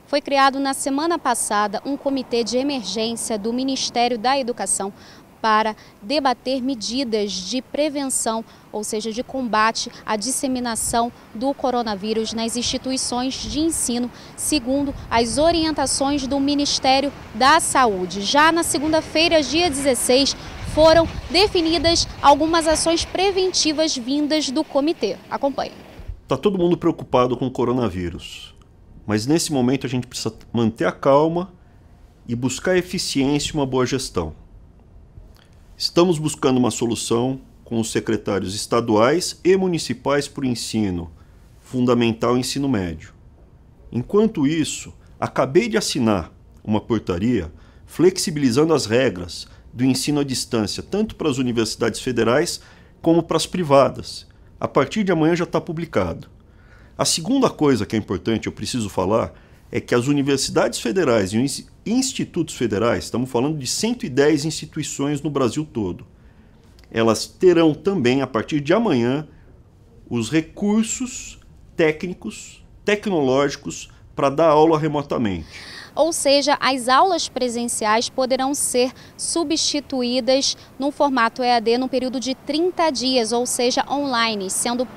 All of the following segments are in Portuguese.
Foi criado na semana passada um comitê de emergência do Ministério da Educação para debater medidas de prevenção, ou seja, de combate à disseminação do coronavírus nas instituições de ensino, segundo as orientações do Ministério da Saúde. Já na segunda-feira, dia 16, foram definidas algumas ações preventivas vindas do comitê. Acompanhe. Está todo mundo preocupado com o coronavírus, mas nesse momento a gente precisa manter a calma e buscar eficiência e uma boa gestão. Estamos buscando uma solução com os secretários estaduais e municipais para o ensino fundamental e ensino médio. Enquanto isso, acabei de assinar uma portaria flexibilizando as regras do ensino à distância, tanto para as universidades federais como para as privadas. A partir de amanhã já está publicado. A segunda coisa que é importante, eu preciso falar, é que as universidades federais e os institutos federais, estamos falando de 110 instituições no Brasil todo, elas terão também, a partir de amanhã, os recursos técnicos, tecnológicos para dar aula remotamente. Ou seja, as aulas presenciais poderão ser substituídas no formato EAD no período de 30 dias, ou seja, online,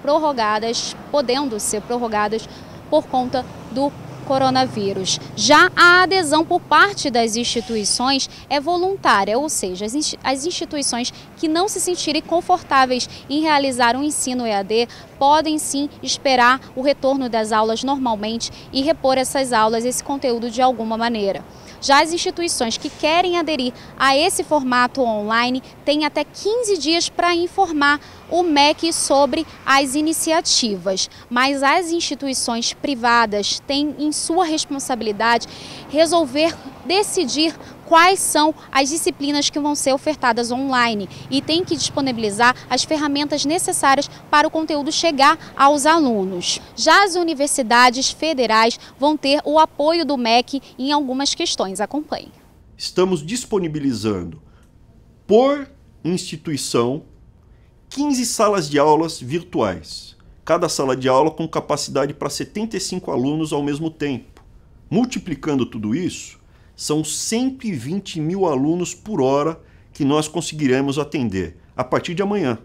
podendo ser prorrogadas por conta do coronavírus. Já a adesão por parte das instituições é voluntária, ou seja, as instituições que não se sentirem confortáveis em realizar um ensino EAD podem sim esperar o retorno das aulas normalmente e repor essas aulas, esse conteúdo de alguma maneira. Já as instituições que querem aderir a esse formato online têm até 15 dias para informar o MEC sobre as iniciativas, mas as instituições privadas têm em sua responsabilidade decidir quais são as disciplinas que vão ser ofertadas online e tem que disponibilizar as ferramentas necessárias para o conteúdo chegar aos alunos. Já as universidades federais vão ter o apoio do MEC em algumas questões. Acompanhe. Estamos disponibilizando por instituição 15 salas de aulas virtuais. Cada sala de aula com capacidade para 75 alunos ao mesmo tempo. Multiplicando tudo isso, são 120 mil alunos por hora que nós conseguiremos atender a partir de amanhã.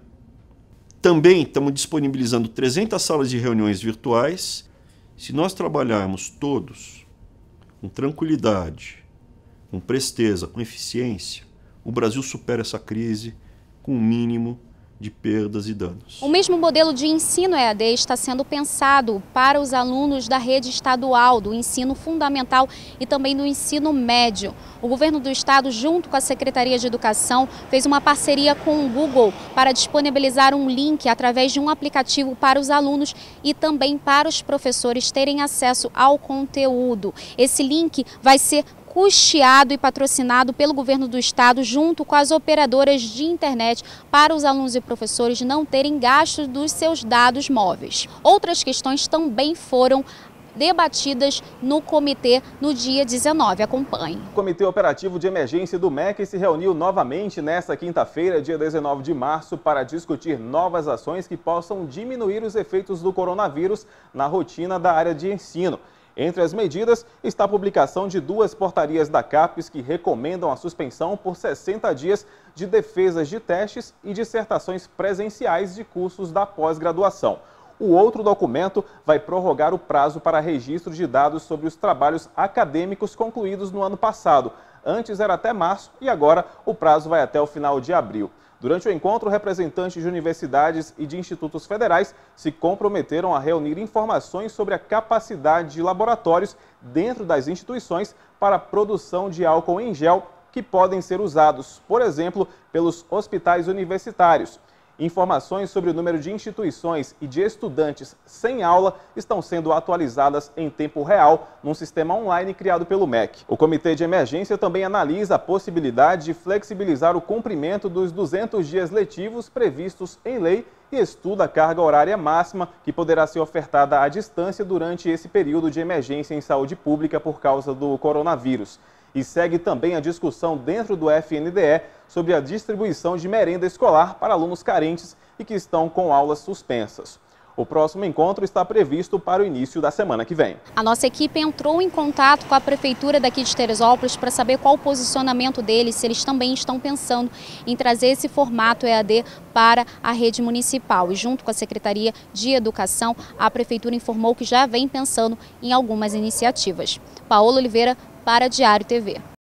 Também estamos disponibilizando 300 salas de reuniões virtuais. Se nós trabalharmos todos com tranquilidade, com presteza, com eficiência, o Brasil supera essa crise com o mínimo de perdas e danos. O mesmo modelo de ensino EAD está sendo pensado para os alunos da rede estadual, do ensino fundamental e também do ensino médio. O governo do estado, junto com a Secretaria de Educação, fez uma parceria com o Google para disponibilizar um link através de um aplicativo para os alunos e também para os professores terem acesso ao conteúdo. Esse link vai ser custeado e patrocinado pelo governo do estado junto com as operadoras de internet para os alunos e professores não terem gastos dos seus dados móveis. Outras questões também foram debatidas no comitê no dia 19. Acompanhe. O Comitê Operativo de Emergência do MEC se reuniu novamente nesta quinta-feira, dia 19 de março, para discutir novas ações que possam diminuir os efeitos do coronavírus na rotina da área de ensino. Entre as medidas está a publicação de 2 portarias da CAPES que recomendam a suspensão por 60 dias de defesas de testes e dissertações presenciais de cursos da pós-graduação. O outro documento vai prorrogar o prazo para registro de dados sobre os trabalhos acadêmicos concluídos no ano passado. Antes era até março e agora o prazo vai até o final de abril. Durante o encontro, representantes de universidades e de institutos federais se comprometeram a reunir informações sobre a capacidade de laboratórios dentro das instituições para a produção de álcool em gel que podem ser usados, por exemplo, pelos hospitais universitários. Informações sobre o número de instituições e de estudantes sem aula estão sendo atualizadas em tempo real num sistema online criado pelo MEC. O Comitê de Emergência também analisa a possibilidade de flexibilizar o cumprimento dos 200 dias letivos previstos em lei e estuda a carga horária máxima que poderá ser ofertada à distância durante esse período de emergência em saúde pública por causa do coronavírus. E segue também a discussão dentro do FNDE sobre a distribuição de merenda escolar para alunos carentes e que estão com aulas suspensas. O próximo encontro está previsto para o início da semana que vem. A nossa equipe entrou em contato com a prefeitura daqui de Teresópolis para saber qual o posicionamento deles, se eles também estão pensando em trazer esse formato EAD para a rede municipal. E junto com a Secretaria de Educação, a prefeitura informou que já vem pensando em algumas iniciativas. Paola Oliveira para Diário TV.